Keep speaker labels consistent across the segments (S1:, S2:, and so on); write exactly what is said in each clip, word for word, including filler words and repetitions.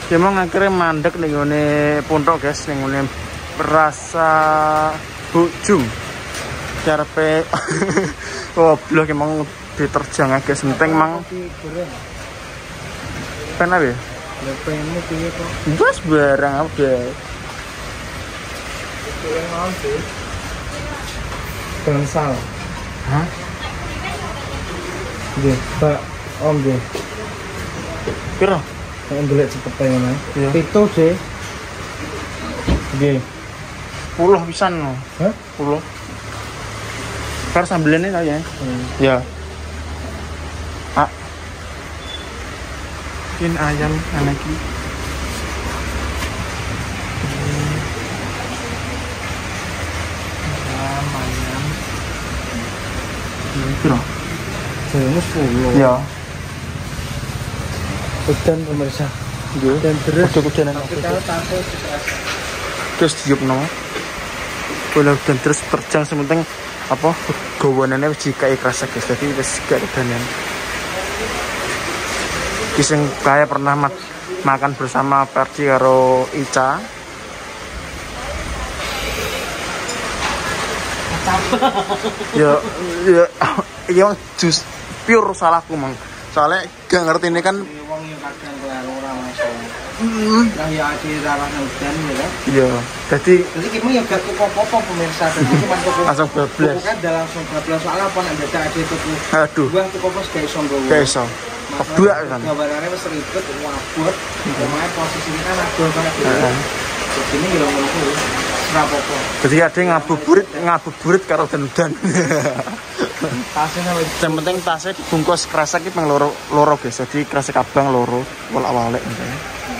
S1: Ya mau akhirnya mandek nih ngene pondok guys, nih ngene rasa bujum. Karepe goblok emang diterjang guys, penting mang. Kenapa ya?
S2: Lepemu piye kok?
S1: Bos barang apa?
S2: Bangsal.
S1: Hah?
S2: Nggih, Pak. Om nggih.
S1: Piro?
S2: Nek ndelok cepet ngono.
S1: Iya.
S2: Pitu, Dik. Nggih.
S1: Puluh pisan no.
S2: Hah?
S1: Puluh. Kar sambelannya tau ya?
S2: Hmm.
S1: Ya. Ah. Ini ayam anak ini. Ayam, ayam. Ini piro?
S2: Jane sepuluh.
S1: Ya.
S2: Udan pemirsa.
S1: Iya.
S2: Dan terus
S1: Udah-udahan
S2: tapi
S1: aku.
S2: kalau takut
S1: Terus diup no. Boleh dan terus terjang sementing apa gawanane wis dikai kerasa guys, jadi wis gak kedanan. Kisah kaya pernah mak makan bersama Perdi karo Ica. Ya ya iki wong jus pure salahku mang. Soalnya gak ngerti ini kan
S2: wong yang kadang kelaru ora masalah.
S1: mm,
S2: Lah ya ade rawan udan ya kan.
S1: iya. Jadi
S2: Jadi kita ya gak tuku apa-apa pemirsa, jadi cuma tuku
S1: langsung bablas.
S2: tuku kan dalam langsung bablas soalnya apa nek dadak ade tuku.
S1: Aduh,
S2: Buah tuku apa gak iso nggowo.
S1: gak iso. Keblak kan.
S2: Gambarane wis ribet wabut. Omahe posisine kan adol banget.
S1: Heeh.
S2: Begini ya ngono kuwi. Ora apa-apa.
S1: Jadi ada ngabuburit, ngabuburit karo dan-dan.
S2: Tasnya wis
S1: Yang penting tasnya dibungkus kresek iki ping loro loro guys. Jadi kresek abang loro, walak-walik ngene.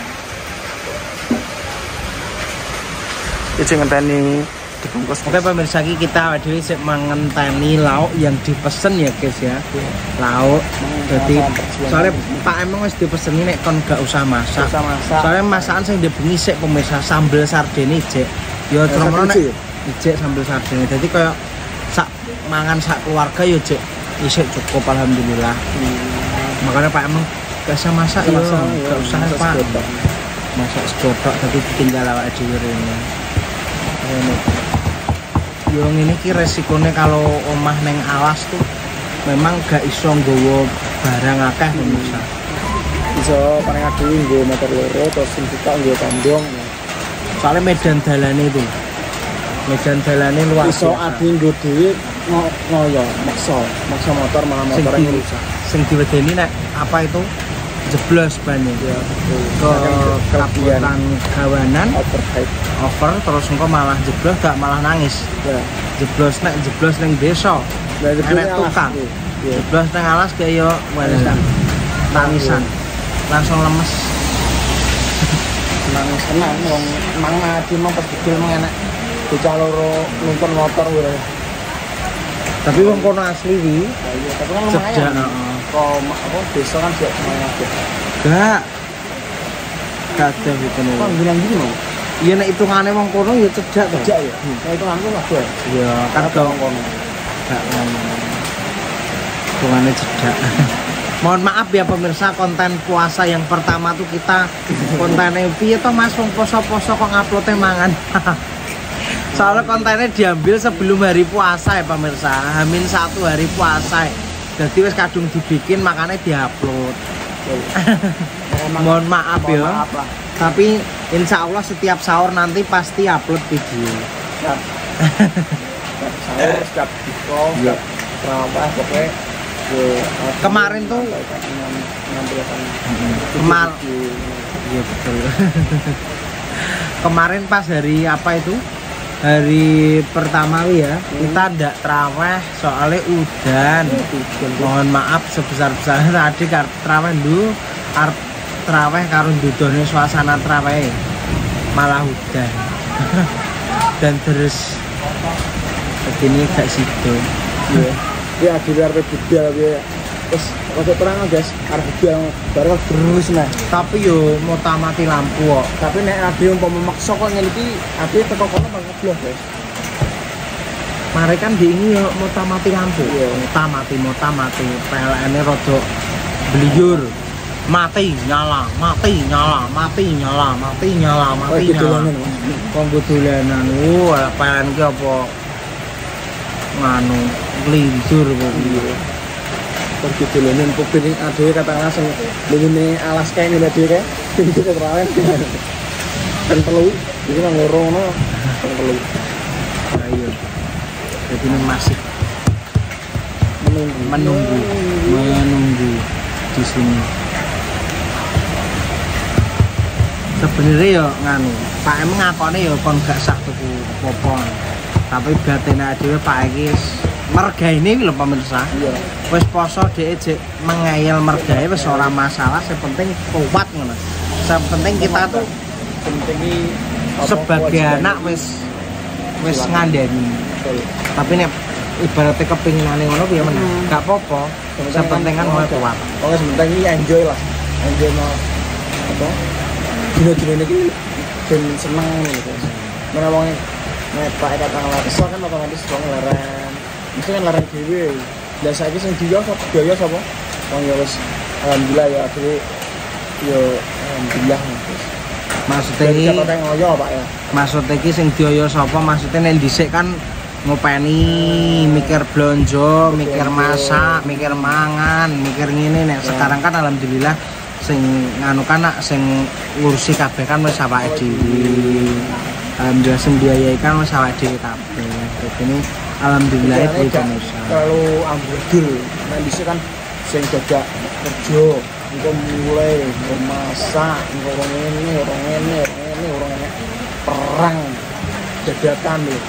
S1: Iki ngenteni dibungkus.
S2: Oke pemirsa, kita dhewe sik mangenteni lauk yang dipesen ya guys ya. Lauk. Jadi soalnya Pak emang wis dipeseni nek kon gak usah masak.
S1: Usah masak.
S2: Soalnya masakan sing dibengi sik pemirsa sambel sardine ijek. Ya tromono nek ijek sambel sardine. Jadi kayak sak mangan sak keluarga ya ijek isik cukup alhamdulillah. Hmm. Makanya Pak emang gak usah masak ya, gak usah Pak. Masak segodok tapi ditinggal awake dhewe rene. Ini. Yo ngene iki resikone kalau omah neng alas tuh memang gak iso nggawa barang akeh pemirsa.
S1: Iso paling adu nggo motor loro terus sing kita nggo tandong.
S2: Soalnya medan dalane itu. Medan dalane luas.
S1: Iso adu nggo dhewe ngoyo maksa, maksa motor malah motor yang rusak.
S2: Sing diwedeni nek apa itu jeblos banyak
S1: Ya, betul.
S2: ke kabupaten kawanan
S1: Overhead.
S2: over terus engko malah jeblos gak malah nangis.
S1: Ya.
S2: Jeblos nek jeblos ning desa.
S1: Lah
S2: Enek tukang.
S1: Ya.
S2: Jeblos nang alas kayak yo warisan. Tangisan. Langsung lemes.
S1: Nangis senang wong emang mati mau pas kecil mah enak. Bocah loro numpun motor wae.
S2: Tapi wong kono asli wi.
S1: Iya, tapi kan
S2: Cedak,
S1: lumayan.
S2: heeh.
S1: Kok apa desa kan juga semuanya ada.
S2: Gak. Gak ada gitu nih.
S1: Kok bilang gini mau?
S2: Iya nek hitungane wong kono ya cedak to.
S1: Kerja ya. Nah itu aku lah gue.
S2: Iya, kan
S1: Kan
S2: dong.
S1: kono.
S2: Gak ngono. Hitungane cedak. Mohon maaf ya pemirsa, konten puasa yang pertama tuh kita kontennya piye toh Mas wong poso-poso kok nguploadnya mangan. Soalnya kontennya diambil sebelum hari puasa ya pemirsa. Hamin satu hari puasa. Jadi wis kadung dibikin makanya diupload. Mohon maaf ya.
S1: Maaf lah.
S2: Tapi insya Allah setiap sahur nanti pasti upload video.
S1: Ya. Saya setiap buka,
S2: Iya.
S1: terawih pokoknya.
S2: Kemarin tuh Kemal iya betul. Kemarin pas hari apa itu? Hari pertama ya, hmm. kita ndak traweh soalnya udan. Mohon maaf sebesar-besarnya tadi kar traweh dulu arep traweh karo ndudone suasana traweh malah udan. Dan terus begini gak sido.
S1: Iya. Ya di luar budal ya. Terus masuk terang guys, arep budal baru terus nah.
S2: Tapi yo mau tamati lampu kok.
S1: Tapi nek ade umpama maksa kok ngene iki, ade teko kono bang ngebloh guys.
S2: Mari kan di ini yo mau tamati lampu.
S1: Iya.
S2: Tamati mau tamati P L N-e rada bliyur. mati nyala, mati nyala, mati nyala, mati nyala, mati nyala. Kanggo dolanan. Oh, P L N ki apa nganu lindur kok piye.
S1: Pergi dolanan kuping adewe katakanlah sing ngene alas kae ngene dhewe kae. Iki keterawen. Dan perlu iki nang loro ngono. Perlu.
S2: Ayo. Jadi ini masih menunggu, menunggu, menunggu di sini. Sebenarnya ya nganu, Pak em ngakone ya kon gak sah tuku popon. Tapi batine dhewe Pak iki mergaine lho pemirsa. Iya. Wis poso dhek jek mengayal mergae wis ora masalah, sing penting kuat ngono. Sing penting kita tuh penting sebagai anak wis wis ngandani. Tapi nek ibaratnya kepinginane ngono piye meneh. Gak apa-apa. Sing penting kan mau kuat.
S1: Oh, sing penting enjoy lah. Enjoy no apa? Dino-dino iki ben seneng gitu. Menawa wong nek Pak katakanlah kesel kan otomatis wong larang. Mesti kan larang dhewe. Lah saiki sing dia sapa? Biaya sapa? Wong ya wis alhamdulillah ya aku yo alhamdulillah.
S2: Maksudnya iki
S1: kata ngoyo Pak ya.
S2: Maksudnya iki sing dioyo sapa? Maksudnya nek dhisik kan ngopeni mikir blonjo, mikir masak, mikir mangan, mikir ngene nek sekarang kan alhamdulillah sing nganu kan sing ngurusi kabeh kan wis awake dhewe. Alhamdulillah sing biayai kan wis awake dhewe kabeh. Dadi ini alhamdulillah itu Indonesia.
S1: Terlalu amburadul. Nek dhisik kan sing dadak kerja, engko mulai memasak, engko orang ini, orang ini, orang ini, orang ini perang dadakan lho.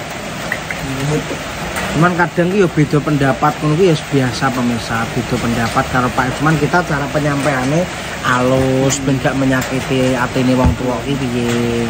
S2: Cuman kadang ki yo beda pendapat ngono ki ya biasa pemirsa, beda pendapat karo Pak. Cuman kita cara penyampaiane alus ben gak menyakiti atine wong tuwa ki piye.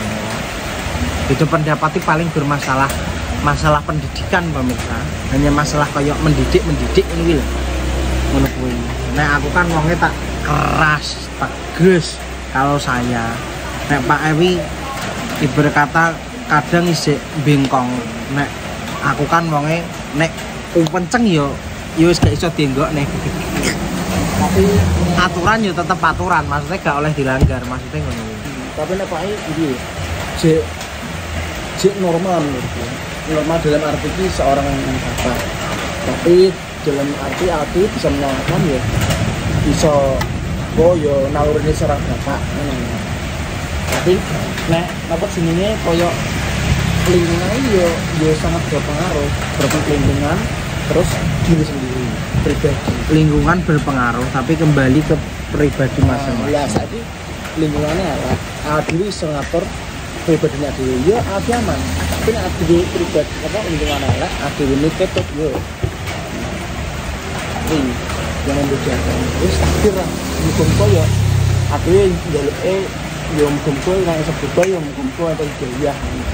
S2: Beda pendapat iki paling bermasalah masalah pendidikan pemirsa. Hanya masalah kayak mendidik-mendidik ini lho. Ngono kuwi. Nek aku kan wonge tak keras, tegas kalau saya. Nek Pak Ewi ibarat kata kadang isih bengkong. Nek aku kan wonge nek penceng yo yo wis gak iso dienggokne. Tapi aturan yo tetep aturan, maksudnya gak oleh dilanggar, maksudnya ngono.
S1: Tapi nek Pak iki jek jek normal menurutku. Normal dalam arti ini seorang apa? Tapi dalam arti arti bisa menyalahkan ya bisa oh yo nalurine seorang bapak ngono. Tapi nek apa jenenge koyo lingkungan yo yo sangat berpengaruh, berpengaruh lingkungan terus diri sendiri pribadi.
S2: Lingkungan berpengaruh tapi kembali ke pribadi masing-masing.
S1: Ya saiki lingkungannya ala adil iso ngatur pribadinya dhewe yo ati aman. Tapi nek adil pribadi apa lingkungan ala adil ini ketok yo. Ini yang membedakan. Wis takdir lah hukum koyo adil njaluke yo muga-muga nek iso berubah yo muga-muga atau hidayah.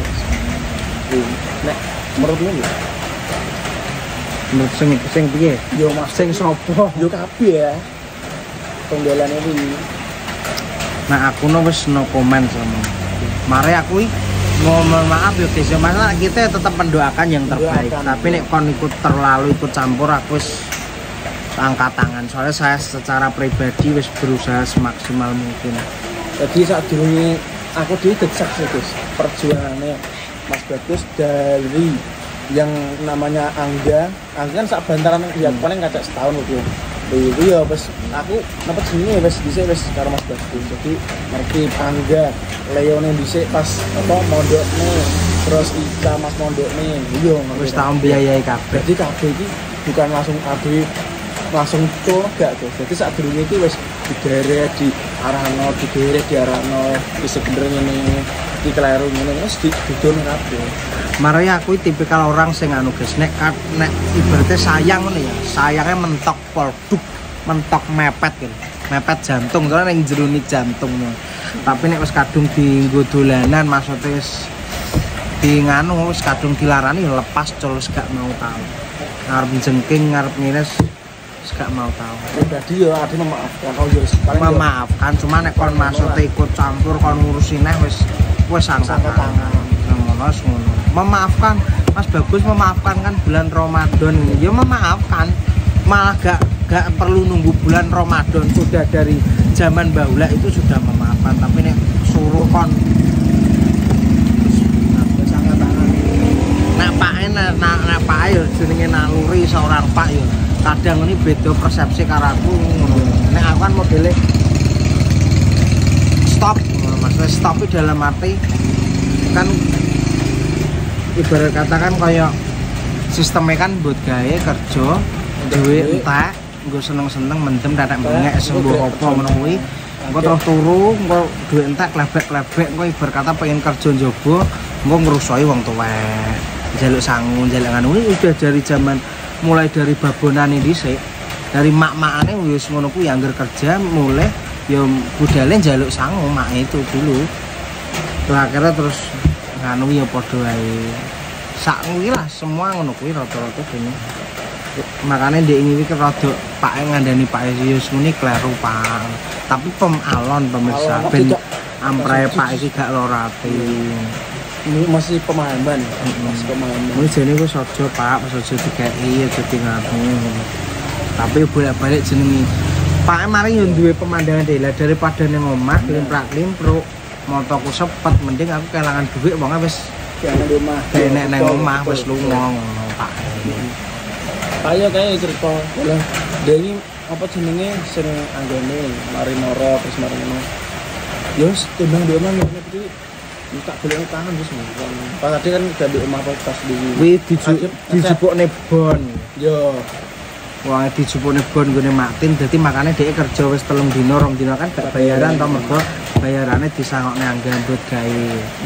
S1: Nek menurutmu ya?
S2: Menurut sing sing piye?
S1: Yo mas
S2: Sing sapa?
S1: yo kabeh ya. Pembelane iki.
S2: Nah aku no wis no comment sama. Mari aku iki mohon maaf ya guys, masalah kita tetap mendoakan yang terbaik. Doakan, tapi nek kon ikut terlalu ikut campur aku wis angkat tangan. Soalnya saya secara pribadi wis berusaha semaksimal mungkin.
S1: Jadi saat dulu aku dhewe saksi guys perjuangannya Mas Bagus dari yang namanya Angga, Angga kan sak bantaran ya paling kacak setahun gitu. Itu ya pas aku dapat sini wis dhisik wis karo Mas Bagus. Jadi ngerti Angga, Leone dhisik pas apa mondokne, terus Ica Mas mondokne. Iya
S2: wis tak biayai kabeh.
S1: Jadi kabeh iki bukan langsung kabeh langsung tuh gak tuh. Jadi saat dulu itu wis digere di arahno, digere di arahno, di sebenarnya ini di keliru ini wis didon kabeh.
S2: Marane aku tipikal orang sing anu guys, nek nek ibaratnya sayang ngono ya, sayangnya mentok produk, mentok mepet gitu. Mepet jantung, soalnya ning jerone jantung ngono. Tapi nek wis kadung dienggo dolanan maksudnya wis di nganu wis kadung dilarani lepas terus gak mau tahu. Ngarep jengking, ngarep ngene gak mau tahu.
S1: Pribadi ya ada memaafkan. Oh ya
S2: paling memaafkan, cuma nek kon maksudnya ikut campur kon ngurusin neh wis wis angkat tangan. Ngono ngono. Memaafkan Mas Bagus, memaafkan kan bulan Ramadan ya memaafkan, malah gak nggak perlu nunggu bulan Ramadan, sudah dari zaman bahula itu sudah memaafkan. Tapi nek suruh kon sangat tangan nek pake nek nek pake yo jenenge naluri seorang pak yo kadang ini beda persepsi karo aku ngono. Nek aku kan modele stop, maksudnya stop itu dalam arti kan ibarat katakan kayak sistemnya kan buat gawe kerja duwe entek nggo seneng-seneng mendem dadak bengek sembuh apa ngono kuwi engko terus turu engko duwe entek klebek-klebek engko ibarat kata pengen kerja njaba engko ngrusoi wong tuwek njaluk sangu njaluk ngono kuwi udah dari zaman mulai dari babonane dhisik dari mak-makane wis ngono kuwi angger kerja mulai ya budale njaluk sangu mak itu dulu terus akhirnya terus nganu ya padha wae sak kuwi lah semua ngono kuwi rata-rata dene makanya dia ini kan rada Pak ngandani Pak Yus muni kleru Pak tapi pemalon pemirsa ben ampre Pak iki gak loro ati
S1: ini masih pemahaman masih pemahaman
S2: ini jane wis aja Pak wis aja dikeki aja nganu tapi bolak-balik jenenge Pak mari yo duwe pemandangan dhewe daripada ning omah klimprak-klimpruk motoku sepet mending aku kelangan duit wong wis
S1: nang omah
S2: nek nang omah wis lunga ngono Pak
S1: ayo kayak cerita lah dari apa jenenge sing anggone mari noro terus mari ngono yo timbang di omah ngene iki tak golek tangan wis pas tadi kan udah di omah pas di
S2: kuwi dijupukne bon
S1: yo
S2: wong dijupukne bon nggone Maktin dadi makane dhek kerja wis telung dina rong dina kan gak bayaran to mergo bayarane disangokne anggambut gawe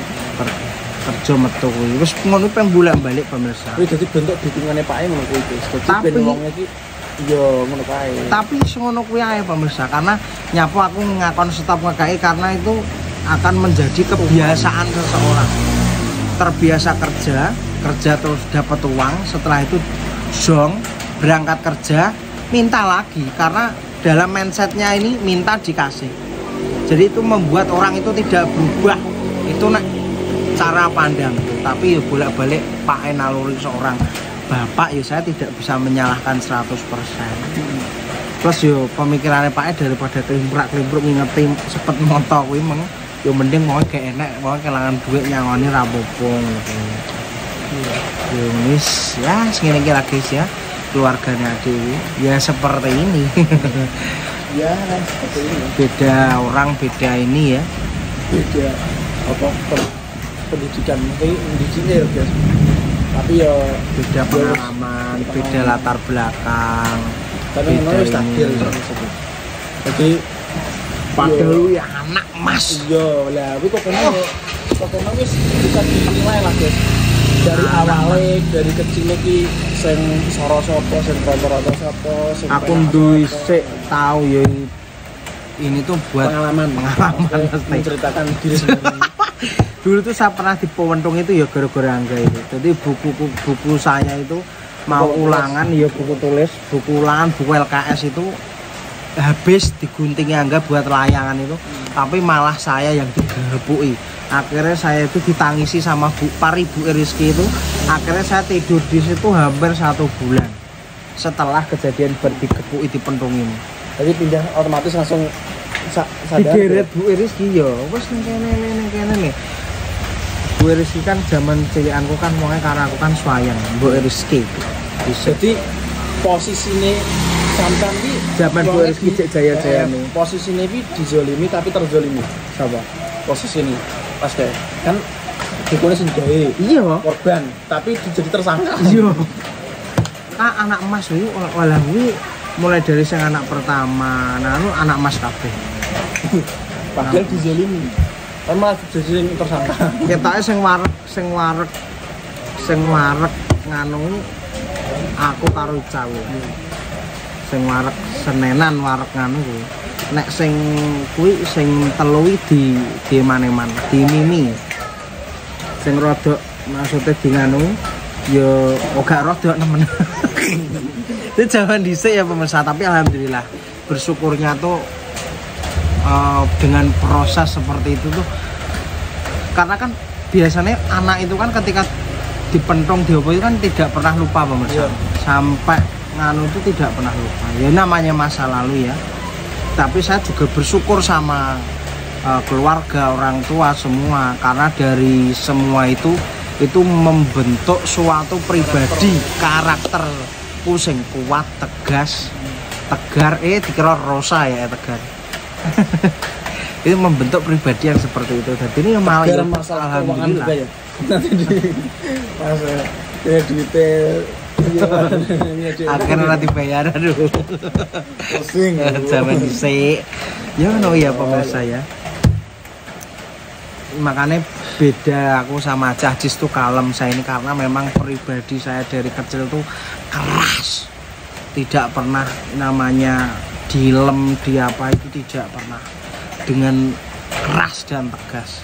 S2: kerja metu kuwi wis ngono peng bolak-balik pemirsa.
S1: Kuwi dadi bentuk dukungane Pak E ngono kuwi guys. Dadi ben wong iki yo ngono kae.
S2: Tapi ngono kuwi ae pemirsa karena nyapu aku ngakon stop ngekaki karena itu akan menjadi kebiasaan seseorang. Terbiasa kerja, kerja terus dapat uang, setelah itu zong berangkat kerja minta lagi karena dalam mindsetnya ini minta dikasih. Jadi itu membuat orang itu tidak berubah. Itu nek cara pandang, tapi ya bolak-balik Pak E naluri seorang bapak ya saya tidak bisa menyalahkan seratus persen. Plus yo pemikirannya Pak E daripada klimprak-klimpruk ngingeti sepet moto kuwi meng yo mending mau gak enak, mau kelangan duit nyangoni ra apa-apa ngono. Yo wis ya ngene iki lagi ya keluarganya Dewi ya seperti ini.
S1: Ya seperti ini.
S2: Beda orang beda ini ya.
S1: Beda apa pendidikan mungkin pendidikannya ya guys tapi ya
S2: beda pengalaman beda latar belakang
S1: karena memang harus takdir jadi
S2: padahal ya anak mas
S1: iya lah tapi kok kena kok kena wis bisa dinilai lah guys dari awalnya dari kecil lagi sing soro sopo sing rata-rata sopo
S2: aku duwe sik tahu ya ini tuh buat
S1: pengalaman
S2: pengalaman
S1: menceritakan diri sendiri.
S2: Dulu tuh saya pernah di Pewentung itu ya gara-gara Angga itu. Jadi buku buku saya itu mau buku ulangan tulis. Ya buku tulis, buku ulangan, buku L K S itu habis digunting Angga buat layangan itu. Hmm. Tapi malah saya yang digebui. Akhirnya saya itu ditangisi sama Bu Pari Bu Rizky itu. Akhirnya saya tidur di situ hampir satu bulan. Setelah kejadian berdigebui di Pentung ini.
S1: Jadi pindah otomatis langsung sadar.
S2: Digeret Bu Rizky ya. Wes ning kene ning kene nih. Bu Rizky kan zaman cilikanku kan wongnya karena aku kan swayang Bu Rizky.
S1: Jadi posisinya sampean iki
S2: zaman Bu Rizky cek jaya-jaya nih.
S1: Posisinya iki dizolimi tapi terzolimi.
S2: Siapa?
S1: Posisi ini pas kayak kan dikone sing gawe.
S2: Iya,
S1: korban, tapi jadi tersangka.
S2: Iya. Ah anak emas kuwi walah kuwi mulai dari sing anak pertama, nah lu anak emas kabeh.
S1: Padahal dizolimi. Kan malah jadi tersangka.
S2: Ketake sing wareg, sing wareg, sing wareg nganu aku karo cawe. Sing wareg senenan wareg nganu kuwi. Nek sing kuwi sing telu di di mane-mane, di mimi. Sing rodok maksudnya di nganu ya ora rodok nemen. Itu jangan dhisik ya pemirsa, tapi alhamdulillah bersyukurnya tuh Uh, dengan proses seperti itu tuh karena kan biasanya anak itu kan ketika dipentong diopo itu kan tidak pernah lupa pemirsa yeah. Sampai nganu itu tidak pernah lupa. Ya namanya masa lalu ya. Tapi saya juga bersyukur sama uh, keluarga, orang tua semua, karena dari semua itu itu membentuk suatu pribadi, karakter pusing kuat, tegas, tegar, eh dikira Rosa ya tegar. Itu membentuk pribadi yang seperti itu. Dan ini malah ya, alhamdulillah. Ya. Nanti di masa ya detail akhirnya nanti bayar aduh pusing zaman dhisik ya no ya pemirsa ya. Makanya beda aku sama Cah Jis tuh kalem saya ini karena memang pribadi saya dari kecil tuh keras, tidak pernah namanya dilem di apa itu tidak pernah, dengan keras dan tegas.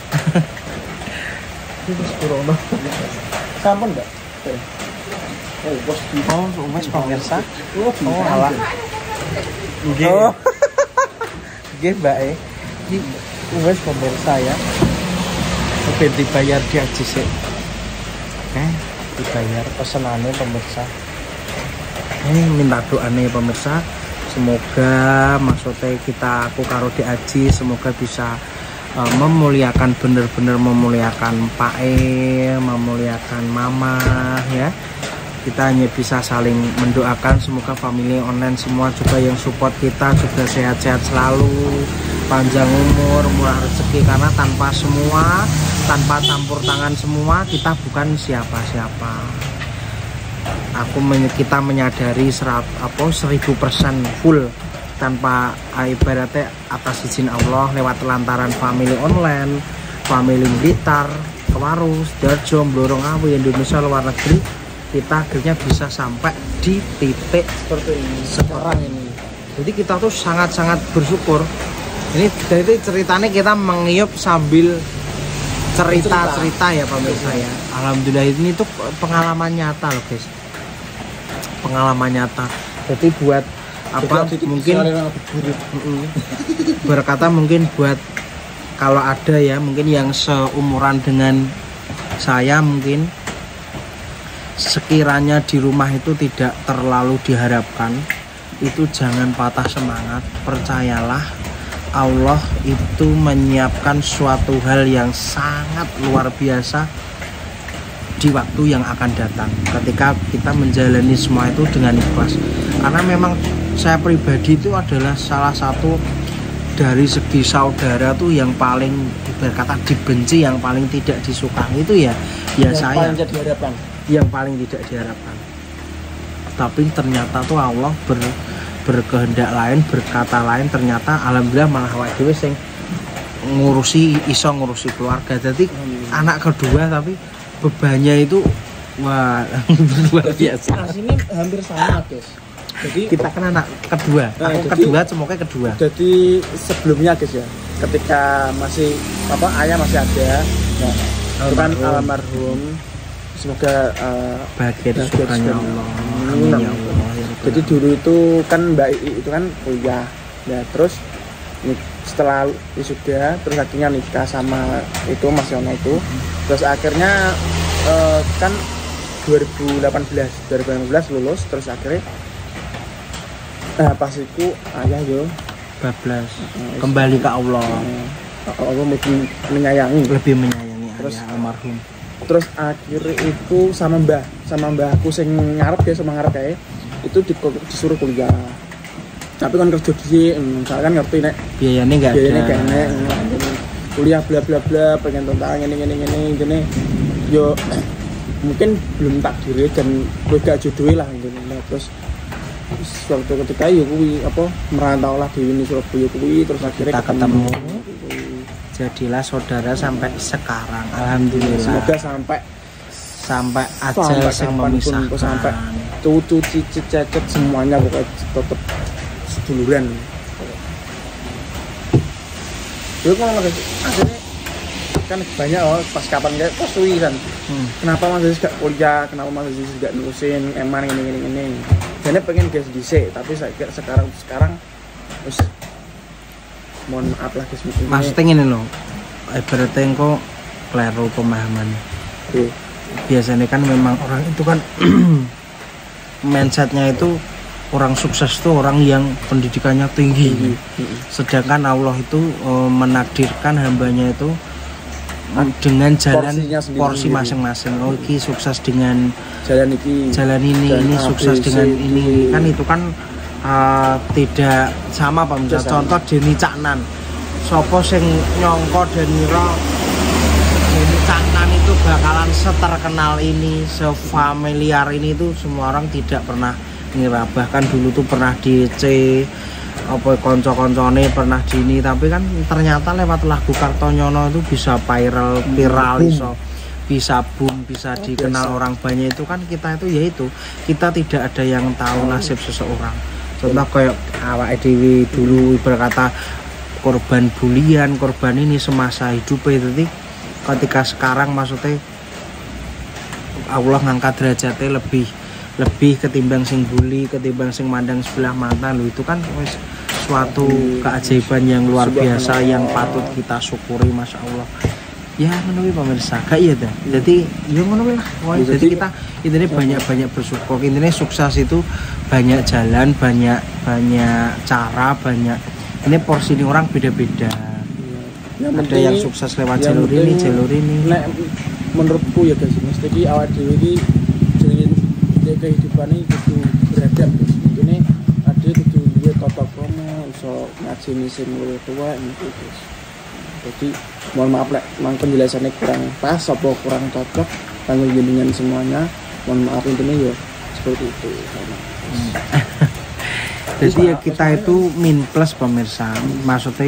S2: Itu sekurang sampun enggak? Oh, bos oh, bos pemirsa. Oh, alah. Nggih. Oh. Nggih, Mbak e. Iki wis pemirsa ya. Oke, dibayar di Aji sih. Oke, dibayar pesenannya pemirsa. Ini minta doanya pemirsa. Semoga maksudnya kita aku karo di Aji semoga bisa uh, memuliakan bener-bener memuliakan Pak E, memuliakan Mama ya. Kita hanya bisa saling mendoakan semoga family online semua juga yang support kita juga sehat-sehat selalu, panjang umur, murah rezeki, karena tanpa semua, tanpa campur tangan semua kita bukan siapa-siapa. Aku kita menyadari serat apa seribu persen full tanpa ibaratnya atas izin Allah lewat lantaran family online, family Blitar, Kewaru, Sidoarjo, Blorong-Awi, Indonesia, luar negeri, kita akhirnya bisa sampai di titik seperti ini sekarang ini. Jadi kita tuh sangat-sangat bersyukur. Ini dari ceritanya kita mengiyup sambil cerita-cerita ya pemirsa ya. Alhamdulillah ini tuh pengalaman nyata loh guys. Pengalaman nyata. Jadi buat apa mungkin berkata mungkin buat kalau ada ya mungkin yang seumuran dengan saya mungkin sekiranya di rumah itu tidak terlalu diharapkan, itu jangan patah semangat, percayalah Allah itu menyiapkan suatu hal yang sangat luar biasa di waktu yang akan datang ketika kita menjalani semua itu dengan ikhlas. Karena memang saya pribadi itu adalah salah satu dari segi saudara tuh yang paling berkata dibenci, yang paling tidak disukai itu ya ya yang saya paling diharapkan. yang paling tidak diharapkan. Tapi ternyata tuh Allah ber, berkehendak lain, berkata lain, ternyata alhamdulillah malah awake dhewe sing ngurusi iso ngurusi keluarga. Jadi hmm. anak kedua tapi bebannya itu wah luar biasa.
S1: Nah, ini hampir sama guys.
S2: Jadi kita kan anak kedua. Nah, aku jadi, kedua semoga kedua.
S1: Jadi sebelumnya guys ya, ketika masih apa ayah masih ada, nah, itu kan almarhum. Semoga uh,
S2: bahagia di surganya Allah. Amin ya Allah.
S1: Jadi dulu itu kan Mbak I itu kan kuliah. Ya terus setelah wisuda terus akhirnya nikah sama itu Mas Yono itu. Terus akhirnya uh, kan dua ribu delapan belas lulus, terus akhirnya nah pas itu ayah yo
S2: bablas kembali ke Allah.
S1: Allah lebih menyayangi,
S2: lebih menyayangi
S1: terus
S2: ayah almarhum.
S1: Terus akhirnya itu sama mbah sama mbahku sing ngarep ya sama ngarep kayak itu di, disuruh kuliah. Tapi kan kerja di misalkan kan ngerti nek
S2: biayanya enggak ada.
S1: Biayanya enggak enak. Kuliah bla bla bla pengen tentang ini ini ini gini. Yo mungkin belum takdir dan gue gak jodoh lah gitu. Nah, terus waktu ketika yo kuwi apa merantau lah di Surabaya kuwi terus akhirnya
S2: kita ketemu. Jadilah saudara sampai sekarang, alhamdulillah.
S1: Semoga sampai
S2: sampai ajal yang memisahkan,
S1: sampai cucu cicit cecet semuanya pokoknya tetap seduluran. Yo kan akhirnya kan banyak oh pas kapan kayak pas suwi kan. Hmm. Kenapa Mas Aziz gak kuliah? Kenapa Mas Aziz gak nurusin eman ini ini ini. Jadi pengen guys dhisik, tapi saya sekarang sekarang terus mohon maaf lah guys mungkin
S2: maksudnya ini loh ibaratnya kok keliru pemahaman.
S1: Oke.
S2: Biasanya kan memang orang itu kan mindsetnya itu orang sukses itu orang yang pendidikannya tinggi. Mm-hmm. Sedangkan Allah itu uh, menakdirkan hambanya itu dengan jalan porsi masing-masing. Oh, iki sukses dengan
S1: jalan iki,
S2: jalan ini, jalan ini A, sukses B, dengan C, ini. Kan itu kan uh, tidak sama Pak. Misal contoh Deni Caknan. Sopo sing nyongko dan ngira Deni Caknan itu bakalan seterkenal ini, sefamiliar ini, itu semua orang tidak pernah ngira. Bahkan dulu tuh pernah di C apa konco-koncone pernah di ini, tapi kan ternyata lewat lagu Kartonyono itu bisa viral viral iso bisa boom, bisa dikenal orang banyak. Itu kan kita itu yaitu kita tidak ada yang tahu nasib seseorang. Contoh kayak awak dhewe dulu berkata korban bulian, korban ini semasa hidupnya. Jadi ketika sekarang maksudnya Allah ngangkat derajatnya lebih lebih ketimbang sing bully, ketimbang sing mandang sebelah mata lo, itu kan wes suatu keajaiban yang luar biasa yang patut kita syukuri, masya Allah. Ya menurut pemirsa gak iya dah. Jadi ya menurut lah. Jadi kita intinya banyak-banyak bersyukur. Intinya sukses itu banyak jalan, banyak banyak cara, banyak. Ini porsi ini orang beda-beda. Ya, ada yang sukses lewat jalur ini, jalur ini.
S1: Nek, menurutku ya guys, mesti ki awak dhewe iki jadi kehidupan ini kudu beradab. Ini ada kudu duwe tata krama, iso ngajeni sing luwih tuwa niku guys. Jadi mohon maaf lek mang penjelasannya kurang pas apa kurang cocok kanggo jenengan semuanya. Mohon maaf intinya ya seperti itu.
S2: Hmm. Jadi ya kita itu min plus pemirsa. Maksudnya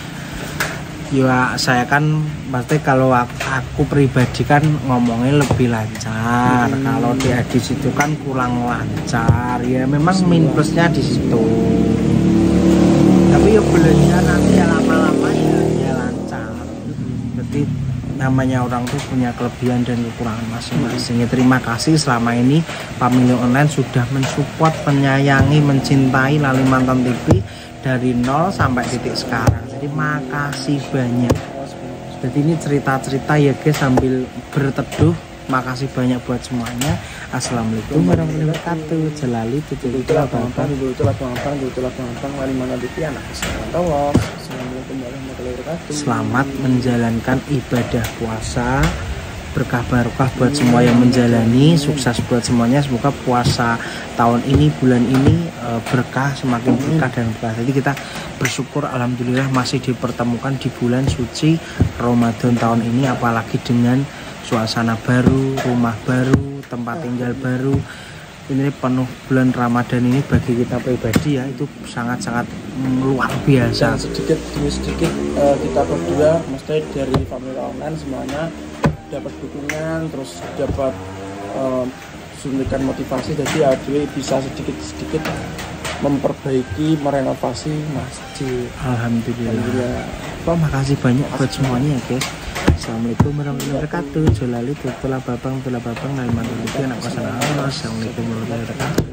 S2: ya saya kan pasti kalau aku, aku pribadi kan ngomongnya lebih lancar. Hmm. Kalau dia di situ kan kurang lancar. Ya memang min plusnya di situ. Tapi ya belanja nanti ya lama-lama ya, ya lancar. Jadi namanya orang tuh punya kelebihan dan kekurangan masing-masing. Ya, terima kasih selama ini Pamilio Online sudah mensupport, menyayangi, mencintai Lalimantan T V dari nol sampai titik sekarang. Jadi makasih banyak. Jadi ini cerita-cerita ya guys sambil berteduh. Makasih banyak buat semuanya. Assalamualaikum warahmatullahi wabarakatuh. Jalali tutul tutul abang tutul abang tutul abang Lalimantan T V anak kesayangan. Assalamualaikum warahmatullahi wabarakatuh. Selamat menjalankan ibadah puasa. Berkah barokah buat semua yang menjalani, sukses buat semuanya. Semoga puasa tahun ini, bulan ini berkah, semakin berkah dan berkah. Jadi kita bersyukur alhamdulillah masih dipertemukan di bulan suci Ramadan tahun ini, apalagi dengan suasana baru, rumah baru, tempat tinggal baru. Ini penuh bulan Ramadan ini bagi kita pribadi ya itu sangat-sangat luar biasa. Dan
S1: sedikit demi sedikit uh, kita berdua mesti dari Pamilio Online semuanya dapat dukungan, terus dapat uh, suntikan motivasi. Jadi Adwi bisa sedikit-sedikit memperbaiki, merenovasi masjid.
S2: Alhamdulillah. Alhamdulillah. Pak, makasih banyak buat semuanya ya guys. Assalamualaikum warahmatullahi wabarakatuh. Jolali tutulah babang, tutulah babang, Lalimantan T V anak kosan Allah. Assalamualaikum warahmatullahi wabarakatuh.